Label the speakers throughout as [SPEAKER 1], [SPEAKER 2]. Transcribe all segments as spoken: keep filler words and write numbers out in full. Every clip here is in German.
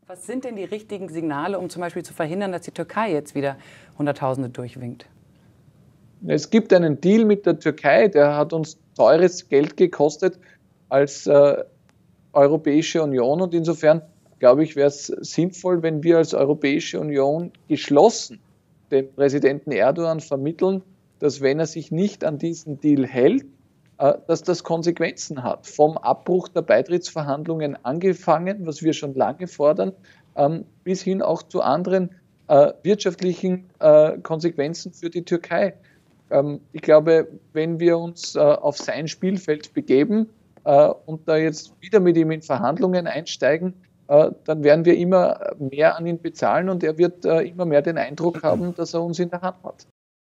[SPEAKER 1] Was sind denn die richtigen Signale, um zum Beispiel zu verhindern, dass die Türkei jetzt wieder Hunderttausende durchwinkt?
[SPEAKER 2] Es gibt einen Deal mit der Türkei, der hat uns teures Geld gekostet als äh, Europäische Union. Und insofern, glaube ich, wäre es sinnvoll, wenn wir als Europäische Union geschlossen dem Präsidenten Erdogan vermitteln, dass wenn er sich nicht an diesen Deal hält, äh, dass das Konsequenzen hat. Vom Abbruch der Beitrittsverhandlungen angefangen, was wir schon lange fordern, ähm, bis hin auch zu anderen äh, wirtschaftlichen äh, Konsequenzen für die Türkei. Ähm, ich glaube, wenn wir uns äh, auf sein Spielfeld begeben äh, und da jetzt wieder mit ihm in Verhandlungen einsteigen, äh, dann werden wir immer mehr an ihn bezahlen und er wird äh, immer mehr den Eindruck haben, dass er uns in der Hand hat.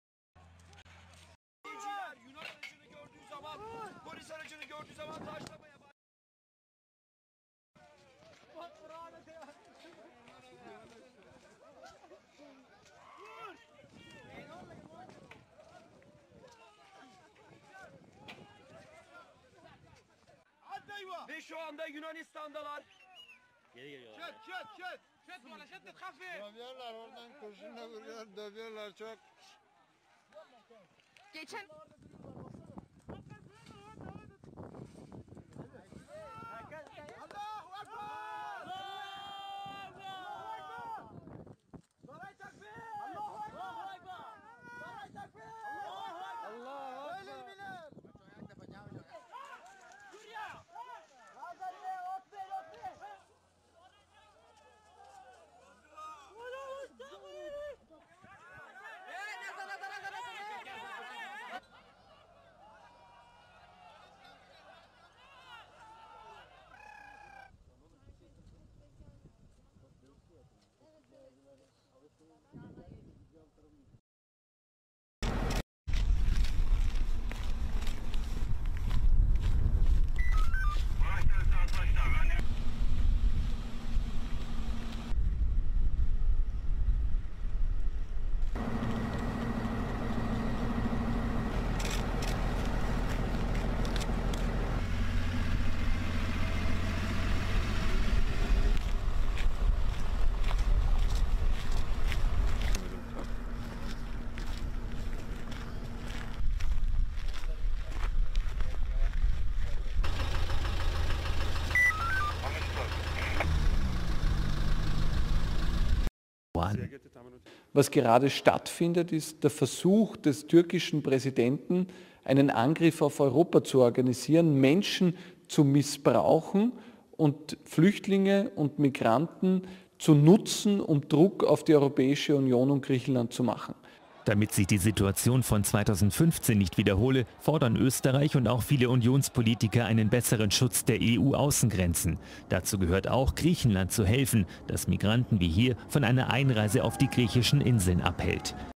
[SPEAKER 3] Ve şu anda Yunanistan'dalar.
[SPEAKER 4] Geri geliyorlar.
[SPEAKER 3] Çöt çöt çöt. Çöt valla çöt hafif.
[SPEAKER 5] Dövüyorlar oradan kurşunla vuruyor, dövüyorlar çok.
[SPEAKER 6] Geçen
[SPEAKER 7] Was gerade stattfindet, ist der Versuch des türkischen Präsidenten, einen Angriff auf Europa zu organisieren, Menschen zu missbrauchen und Flüchtlinge und Migranten zu nutzen, um Druck auf die Europäische Union und Griechenland zu machen.
[SPEAKER 8] Damit sich die Situation von zweitausendfünfzehn nicht wiederhole, fordern Österreich und auch viele Unionspolitiker einen besseren Schutz der E U-Außengrenzen. Dazu gehört auch, Griechenland zu helfen, das Migranten wie hier von einer Einreise auf die griechischen Inseln abhält.